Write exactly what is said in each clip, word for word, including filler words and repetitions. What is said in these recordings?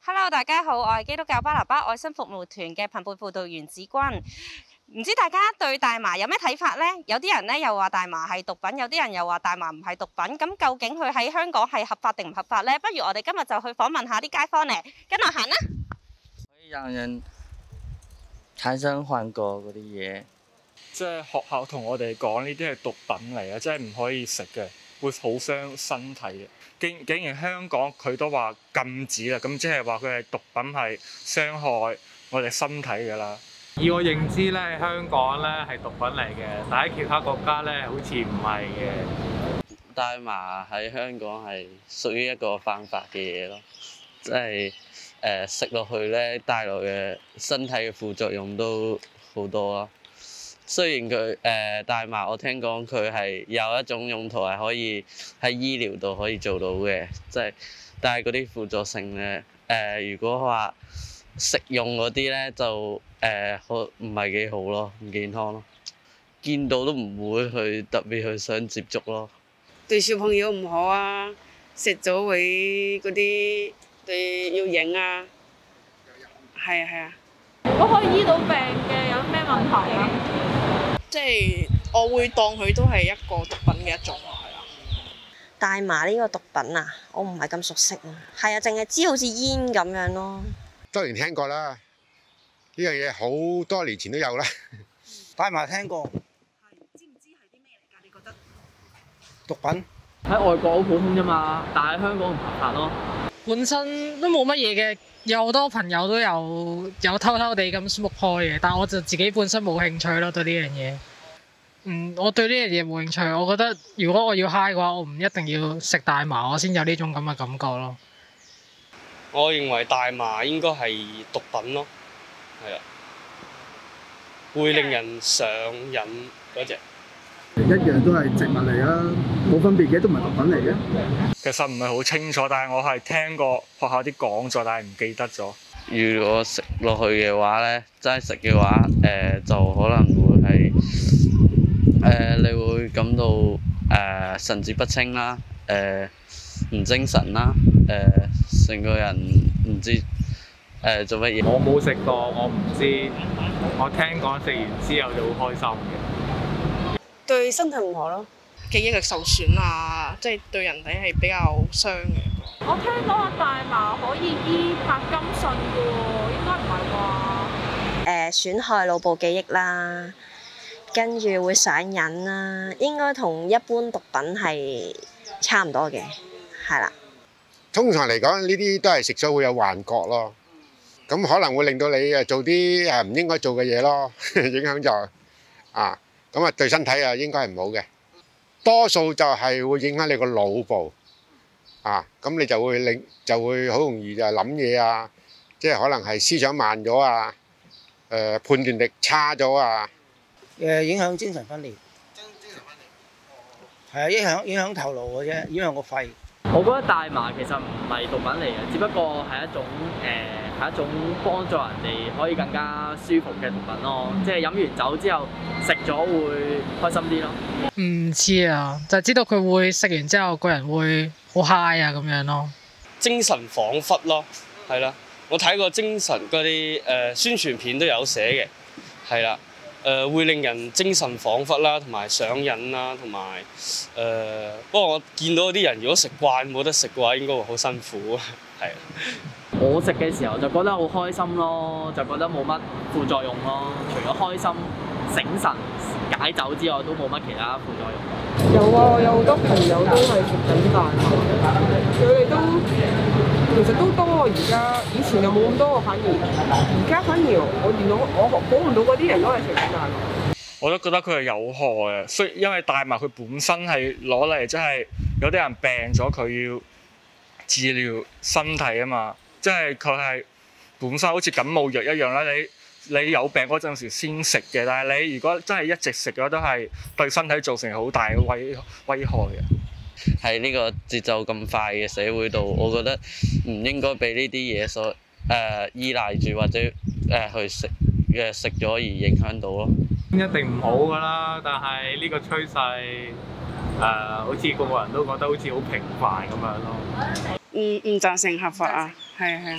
Hello， 大家好，我係基督教巴拿巴愛心服務團嘅貧輩輔導員子君。唔知大家對大麻有咩睇法呢？有啲人咧又話大麻係毒品，有啲人又話大麻唔係毒品。咁究竟佢喺香港係合法定唔合法呢？不如我哋今日就去訪問下啲街坊咧，跟我行啦。 可以讓人產生幻覺嗰啲嘢， 即係學校同我哋講呢啲係毒品嚟嘅，即係唔可以食嘅，會好傷身體嘅。竟竟然香港佢都話禁止啦，咁即係話佢係毒品係傷害我哋身體㗎啦。 以我認知咧，香港咧係毒品嚟嘅，但喺其他國家咧好似唔係嘅。 大麻喺香港係屬於一個犯法嘅嘢咯，即係誒食落去咧帶來嘅身體嘅副作用都好多咯。雖然佢誒、呃、大麻，我聽講佢係有一種用途係可以喺醫療度可以做到嘅，即係但係嗰啲輔助性咧誒、呃，如果話食用嗰啲咧就誒好唔係幾好咯，唔健康咯，見到都唔會去特別去想接觸咯。 對小朋友唔好啊，食咗會嗰啲對要影啊，係啊係啊。 如果可以醫到病嘅，有咩問題啊？ 即係我會當佢都係一個毒品嘅一種咯，係啊。 大麻呢個毒品啊，我唔係咁熟悉啊。係啊，淨係知好似煙咁樣咯。 當然聽過啦，呢樣嘢好多年前都有啦。 大麻聽過。 知唔知係啲咩嚟㗎？你覺得？ 毒品喺外國好普通啫嘛，但係香港唔合法咯。 本身都冇乜嘢嘅，有好多朋友都有有偷偷地咁 smoke 開嘅，但我就自己本身冇興趣咯對呢樣嘢。嗯，我對呢樣嘢冇興趣。我覺得如果我要 high 嘅話，我唔一定要食大麻，我先有呢種咁嘅感覺咯。 我認為大麻應該係毒品咯，係啊，會令人上癮嗰隻。 一樣都係植物嚟啦，冇分別嘅，都唔係毒品嚟嘅。 其實唔係好清楚，但係我係聽過學校啲講座，但係唔記得咗。 如果食落去嘅話咧，齋食嘅話，誒、呃、就可能會係誒、呃、你會感到誒、呃、神志不清啦，誒、呃、唔精神啦，誒、呃、成個人唔知誒、呃、做乜嘢。 我冇食過，我唔知。我聽講食完之後就好開心嘅。 對身體唔好咯， 記憶力受損啊，即係對人體係比較傷嘅。 我聽講話大麻可以醫柏金遜嘅喎，應該唔係啩？ 誒，損害腦部記憶啦，跟住會上癮啦，應該同一般毒品係差唔多嘅，係啦。 通常嚟講，呢啲都係食咗會有幻覺咯，咁可能會令到你誒做啲誒唔應該做嘅嘢咯，影響就啊。咁啊，對身體啊應該係唔好嘅，多數就係會影響你個腦部啊，咁你就會令就會好容易就諗嘢啊，即係可能係思想慢咗啊，誒判斷力差咗啊， 誒影響精神分裂，精精神分裂，係啊，影響影響頭腦嘅啫，影響個肺。 我覺得大麻其實唔係毒品嚟嘅，只不過係一種誒係、呃、一種幫助人哋可以更加舒服嘅毒品咯。即係飲完酒之後食咗會開心啲咯。 唔知啊，就知道佢會食完之後個人會好 high 啊咁樣咯。 精神恍惚咯，係啦。我睇過精神嗰啲誒宣傳片都有寫嘅，係啦。誒、呃、會令人精神恍惚啦，同埋上癮啦，同埋誒。不過我見到啲人如果食慣冇得食嘅話，應該會好辛苦，係。 我食嘅時候就覺得好開心咯，就覺得冇乜副作用咯。除咗開心、醒神、解酒之外，都冇乜其他副作用。 有啊，有好多朋友都係食緊大麻，佢哋都其實都多啊。而家以前又冇咁多，反而而家反而我見到我估唔到嗰啲人都係食緊大麻。 我都覺得佢係有害嘅，雖因為大麻佢本身係攞嚟，即係有啲人病咗，佢要治療身體啊嘛，即係佢係本身好似感冒藥一樣啦。你你有病嗰陣時先食嘅，但係你如果真係一直食嘅話，都係對身體造成好大嘅危危害嘅。 喺呢個節奏咁快嘅社會度，我覺得唔應該俾呢啲嘢所誒、呃、依賴住或者誒、呃、去食嘅食咗而影響到咯。 一定唔好㗎啦，但係呢個趨勢誒、呃，好似個個人都覺得好似好平凡咁樣咯。 唔唔贊成合法啊，係啊係啊。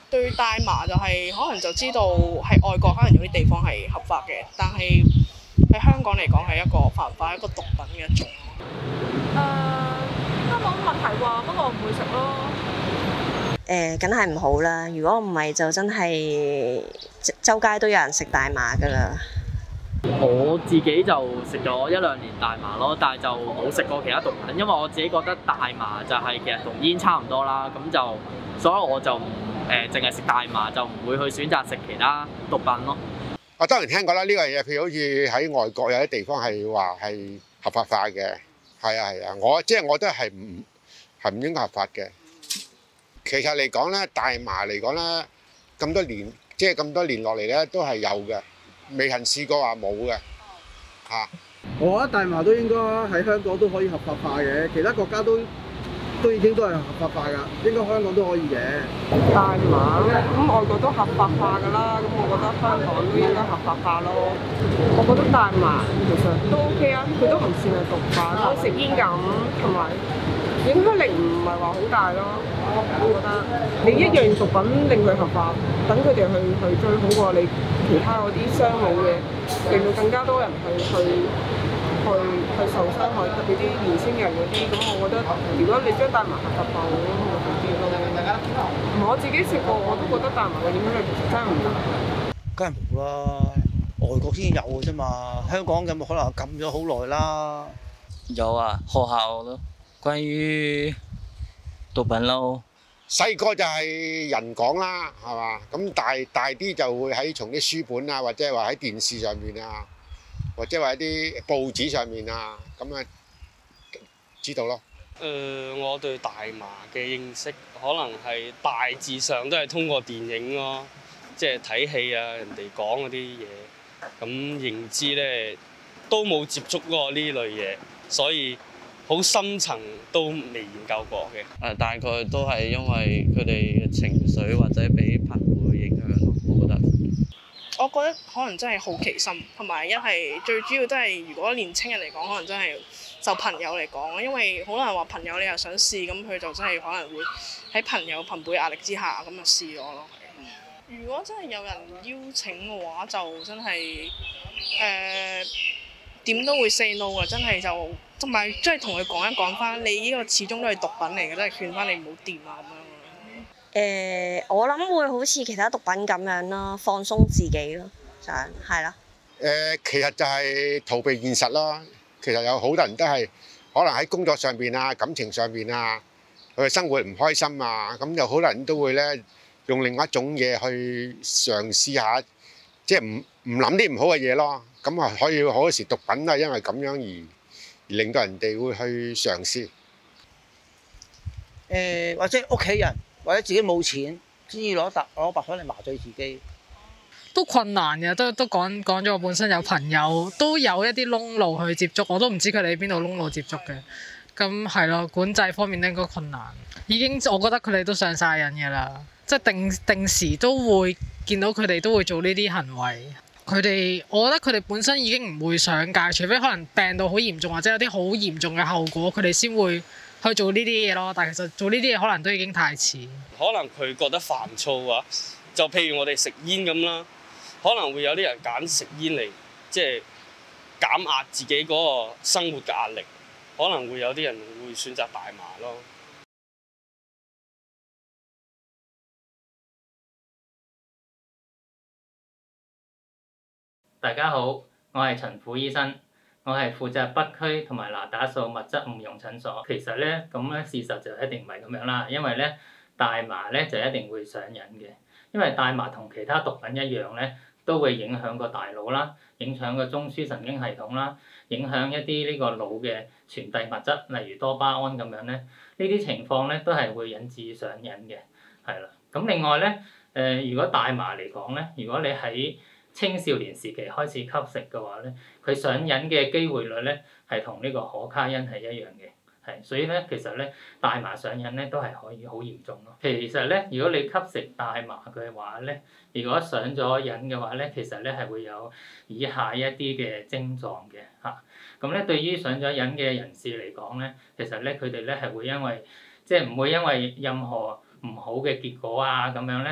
對大麻就係、可能就知道喺外國可能有啲地方係合法嘅，但係喺香港嚟講係一個犯法一個毒品嘅一種。 誒、應該冇乜問題啩，不過我唔會食咯。 誒，梗係唔好啦！如果唔係就真係周街都有人食大麻㗎啦。 我自己就食咗一兩年大麻咯，但係就冇食過其他毒品，因為我自己覺得大麻就係其實同煙差唔多啦，咁就所以我就誒淨係食大麻，就唔會去選擇食其他毒品咯。 我當然聽過啦，呢個嘢譬如好似喺外國有啲地方係話係合法化嘅，係啊係啊，我即係我覺得係唔係唔應該合法嘅。其實嚟講咧，大麻嚟講咧，咁多年即係咁多年落嚟咧，都係有嘅，未曾試過話冇嘅嚇。 我覺得大麻都應該喺香港都可以合法化嘅，其他國家都都已經都係合法化㗎，應該香港都可以嘅。 大麻咁外國都合法化㗎啦，咁我覺得香港都應該合法化咯。我覺得大麻其實都 OK 啊，佢都唔算係毒品，好似食煙咁，同埋影響力唔係話好大咯。我覺得你一樣毒品令佢合法，等佢哋去去追好過你其他嗰啲傷腦嘅，令到更加多人去去去去受傷害，特別啲年輕人嗰啲。咁我覺得如果你將大麻合法化，會好啲咯。我自己食過，我都覺得大麻嘅影響力其實真係唔大。 梗係冇啦，外國先有嘅啫嘛，香港有冇可能禁咗好耐啦？ 有啊，學校咯，關於毒品咯。 細個就係人講啦，係嘛？咁大大啲就會喺從啲書本啊，或者話喺電視上面啊，或者話喺啲報紙上面啊，咁啊知道咯。 誒、呃，我對大麻嘅認識可能係大致上都係通過電影咯，即係睇戲啊，人哋講嗰啲嘢，咁認知咧都冇接觸過呢類嘢，所以好深層都未研究過嘅。 誒，大概都係因為佢哋嘅情緒或者俾朋輩影響咯，我覺得。 我覺得可能真係好奇心，同埋一係最主要都係如果年青人嚟講，可能真係就朋友嚟講，因為好多人話朋友你又想試，咁佢就真係可能會喺朋友朋輩壓力之下咁就試咗咯。如果真係有人邀請嘅話，就真係誒點都會 say no 啊！真係就同埋即係同佢講一講翻，你呢個始終都係毒品嚟嘅，真係勸翻你唔好掂啊咁樣。 誒、我諗會好似其他毒品咁樣咯，放鬆自己咯，就係係啦。 誒，其實就係逃避現實咯。其實有好多人都係可能喺工作上邊啊、感情上邊啊，佢嘅生活唔開心啊，咁有好多人都會咧用另外一種嘢去嘗試下，即係唔唔諗啲唔好嘅嘢咯。咁啊可以好多時毒品都係因為咁樣而而令到人哋會去嘗試。 誒、或者屋企人或者自己冇錢，先至攞白攞白粉嚟麻醉自己。 都困難嘅，都都講講咗我本身有朋友都有一啲窿路去接觸，我都唔知佢哋喺邊度窿路接觸嘅。咁係咯，管制方面應該困難。已經我覺得佢哋都上晒癮嘅啦，即係定定時都會見到佢哋都會做呢啲行為。佢哋我覺得佢哋本身已經唔會上戒，除非可能病到好嚴重或者有啲好嚴重嘅後果，佢哋先會去做呢啲嘢咯。但係其實做呢啲嘢可能都已經太遲。 可能佢覺得煩躁啊，就譬如我哋食煙咁啦。可能會有啲人揀食煙嚟，即係減壓自己嗰個生活嘅壓力。可能會有啲人會選擇大麻咯。 大家好，我係陳虎醫生，我係負責北區同埋那打素物質誤用診所。其實咧，咁咧事實就一定唔係咁樣啦，因為咧大麻咧就一定會上癮嘅，因為大麻同其他毒品一樣咧。都會影響個大腦啦，影響個中樞神經系統啦，影響一啲呢個腦嘅傳遞物質，例如多巴胺咁樣咧。呢啲情況咧都係會引致上癮嘅，係啦。咁另外咧，誒、呃、如果大麻嚟講咧，如果你喺青少年時期開始吸食嘅話咧，佢上癮嘅機會率咧係同呢個可卡因係一樣嘅。係，所以咧，其實咧，大麻上癮咧都係可以好嚴重咯。其實咧，如果你吸食大麻嘅話咧，如果上咗癮嘅話咧，其實咧係會有以下一啲嘅症狀嘅嚇。咁、啊、咧，對於上咗癮嘅人士嚟講咧，其實咧佢哋咧係會因為即係唔會因為任何唔好嘅結果啊咁樣咧，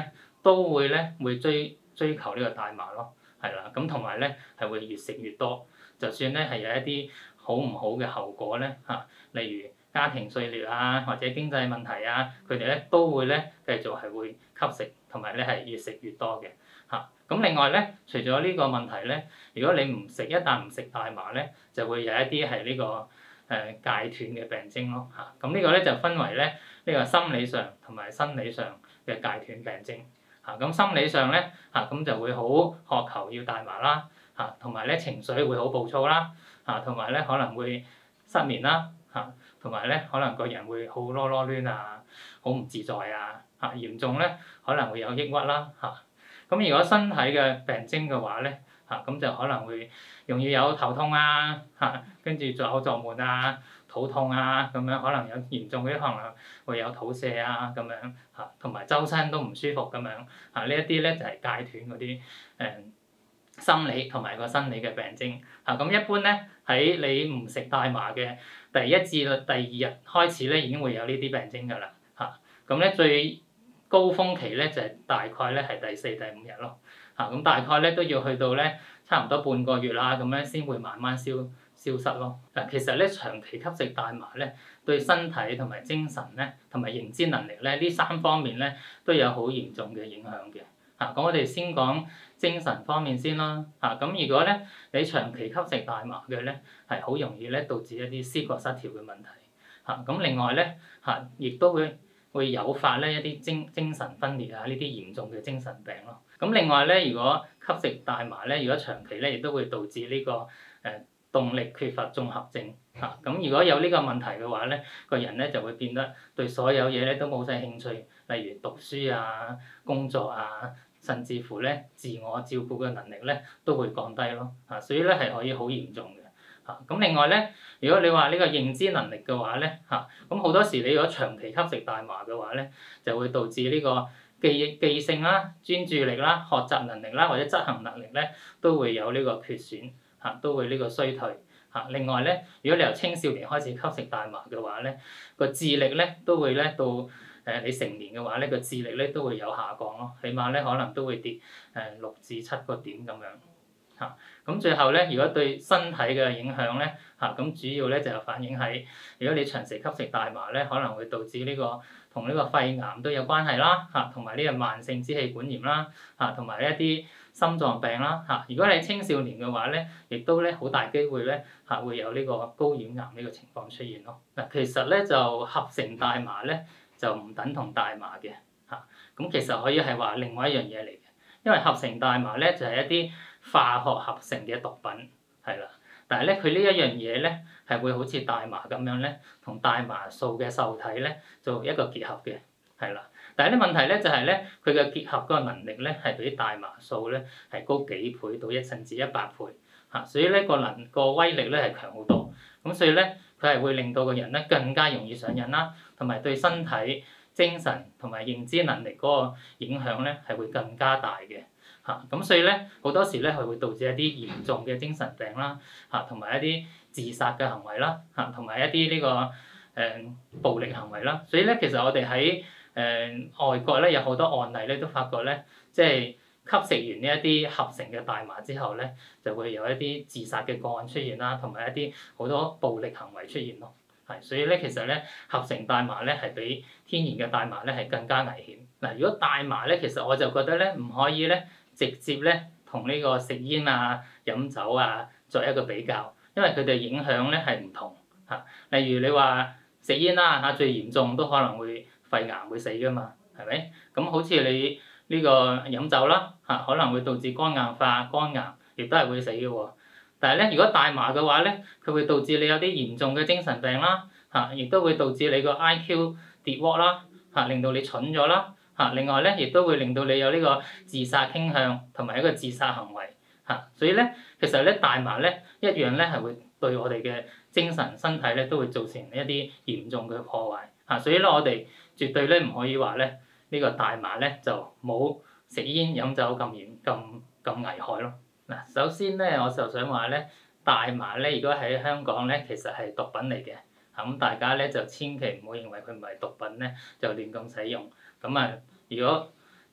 都會咧會追追求呢個大麻咯，係啦，咁同埋咧係會越食越多，就算咧係有一啲好唔好嘅後果咧嚇，例如家庭碎裂啊，或者經濟問題啊，佢哋咧都會咧繼續係會吸食，同埋咧係越食越多嘅嚇。咁另外咧，除咗呢個問題咧，如果你唔食一旦唔食大麻咧，就會有一啲係呢個誒、呃、戒斷嘅病徵咯嚇。咁呢個咧就分為咧呢個心理上同埋生理上嘅戒斷病徵嚇。咁心理上咧嚇咁就會好渴求要大麻啦嚇，同埋咧情緒會好暴躁啦嚇，同埋咧可能會失眠啦嚇。同埋咧，可能個人會好囉囉攣啊，好唔自在啊，嚇嚴重咧可能會有抑鬱啦，嚇。咁如果身體嘅病徵嘅話咧，嚇咁就可能會容易有頭痛啊，嚇跟住作嘔作悶啊、肚痛啊咁樣，可能有嚴重啲可能會有肚瀉啊咁樣，嚇同埋周身都唔舒服咁樣，嚇呢一啲咧就係戒斷嗰啲誒心理同埋個生理嘅病徵，嚇咁一般咧喺你唔食大麻嘅第一至第二日開始咧已經會有呢啲病徵㗎啦，嚇咁咧最高峰期咧就係大概咧係第四、第五日咯，嚇咁大概咧都要去到咧差唔多半個月啦，咁樣先會慢慢消消失咯。嗱，其實咧長期吸食大麻咧對身體同埋精神咧同埋認知能力咧呢三方面咧都有好嚴重嘅影響嘅。嚇咁我哋先講精神方面先啦，嚇咁如果咧你長期吸食大麻嘅咧係好容易咧導致一啲思覺失調嘅問題，嚇咁另外咧嚇亦都會會誘發咧一啲精精神分裂啊呢啲嚴重嘅精神病咯。咁另外咧，如果吸食大麻咧，如果長期咧，亦都會導致呢、這個誒、呃、動力缺乏綜合症嚇。咁、啊、如果有呢個問題嘅話咧，個人咧就會變得對所有嘢咧都冇晒興趣，例如讀書啊、工作啊，甚至乎咧自我照顧嘅能力咧都會降低咯嚇、啊。所以咧係可以好嚴重嘅嚇。咁、啊、另外咧，如果你話呢個認知能力嘅話咧嚇，咁、啊、好多時你如果長期吸食大麻嘅話咧，就會導致呢、這個記憶記性啦、專注力啦、學習能力啦或者執行能力咧都會有呢個缺損嚇，都會呢個衰退嚇。另外咧，如果你由青少年開始吸食大麻嘅話咧，個智力咧都會咧到誒你成年嘅話咧，個智力咧都會有下降咯，起碼咧可能都會跌誒六至七個點咁樣嚇。咁最後咧，如果對身體嘅影響咧嚇，咁主要咧就反映喺如果你長期吸食大麻咧，可能會導致呢個同呢個肺癌都有關係啦嚇，同埋呢個慢性支氣管炎啦嚇，同埋一啲心臟病啦嚇。如果你係青少年嘅話咧，亦都咧好大機會咧嚇會有呢個高染癌呢個情況出現咯。嗱，其實咧就合成大麻咧就唔等同大麻嘅嚇，咁其實可以係話另外一樣嘢嚟嘅，因為合成大麻咧就係一啲化學合成嘅毒品係啦，但係咧佢呢一樣嘢咧係會好似大麻咁樣咧，同大麻素嘅受體咧做一個結合嘅係啦。但係啲問題咧就係咧佢嘅結合嗰個能力咧係比大麻素咧係高幾倍到一甚至一百倍嚇，所以咧個能個威力咧係強好多。咁所以咧佢係會令到個人咧更加容易上癮啦，同埋對身體、精神同埋認知能力嗰個影響咧係會更加大嘅。嚇咁所以咧好多時咧係會導致一啲嚴重嘅精神病啦，嚇同埋一啲自殺嘅行為啦，嚇同埋一啲呢、這個誒、呃、暴力行為啦。所以咧其實我哋喺誒外國咧有好多案例咧都發覺咧，即係吸食完呢一啲合成嘅大麻之後咧，就會有一啲自殺嘅個案出現啦，同埋一啲好多暴力行為出現咯。係，所以咧其實咧合成大麻咧係比天然嘅大麻咧係更加危險。嗱，如果大麻咧，其實我就覺得咧唔可以咧。直接咧同呢個食煙啊、飲酒啊作一個比較，因為佢哋影響咧係唔同嚇。例如你話食煙啦嚇，最嚴重都可能會肺癌會死㗎嘛，係咪？咁好似你呢個飲酒啦嚇，可能會導致肝硬化、肝癌，亦都係會死嘅喎。但係咧，如果大麻嘅話咧，佢會導致你有啲嚴重嘅精神病啦嚇，亦都會導致你個 I Q 跌鑊啦嚇，令到你蠢咗啦。嚇，另外咧，亦都會令到你有呢個自殺傾向同埋一個自殺行為嚇，所以咧，其實咧大麻咧一樣咧係會對我哋嘅精神身體咧都會造成一啲嚴重嘅破壞嚇，所以咧我哋絕對咧唔可以話咧呢個大麻咧就冇食煙飲酒咁嚴咁咁危害咯。嗱，首先咧我就想話咧大麻咧如果喺香港咧其實係毒品嚟嘅嚇，咁大家咧就千祈唔好認為佢唔係毒品咧就亂咁使用。咁啊，如果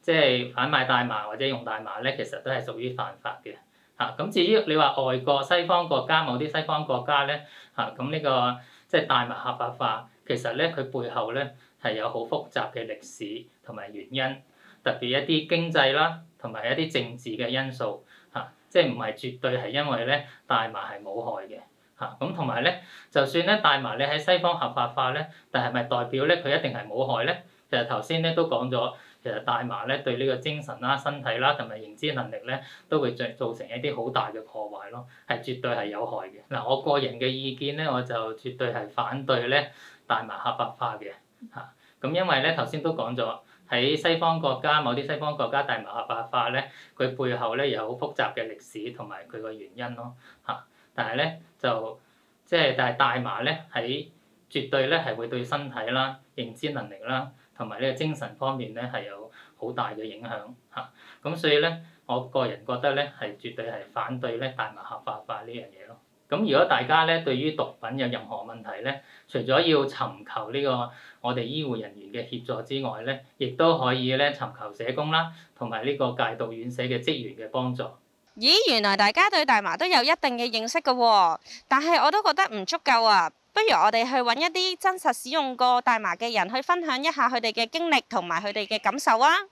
即係販賣大麻或者用大麻咧，其實都係屬於犯法嘅嚇。咁、啊、至於你話外國西方國家某啲西方國家咧嚇，咁、啊、呢、這個即係大麻合法化，其實咧佢背後咧係有好複雜嘅歷史同埋原因，特別一啲經濟啦，同埋一啲政治嘅因素嚇、啊，即係唔係絕對係因為咧大麻係冇害嘅嚇。咁同埋咧，就算咧大麻你喺西方合法化咧，但係咪代表咧佢一定係冇害咧？其實頭先咧都講咗。其實大麻咧對呢個精神啦、身體啦同埋認知能力咧，都會造造成一啲好大嘅破壞咯，係絕對係有害嘅。嗱，我個人嘅意見咧，我就絕對係反對咧大麻合法化嘅嚇。咁因為咧頭先都講咗，喺西方國家某啲西方國家大麻合法化咧，佢背後咧有好複雜嘅歷史同埋佢個原因咯嚇。但係咧就即係但係大麻咧喺絕對咧係會對身體啦、認知能力啦，同埋呢個精神方面咧係有好大嘅影響嚇，咁所以咧，我個人覺得咧係絕對係反對咧大麻合法化呢樣嘢咯。咁如果大家咧對於毒品有任何問題咧，除咗要尋求呢個我哋醫護人員嘅協助之外咧，亦都可以咧尋求社工啦，同埋呢個戒毒院舍嘅職員嘅幫助。 咦，原來大家對大麻都有一定嘅認識㗎喎，但係我都覺得唔足夠啊！不如我哋去揾一啲真實使用過大麻嘅人去分享一下佢哋嘅經歷同埋佢哋嘅感受啊！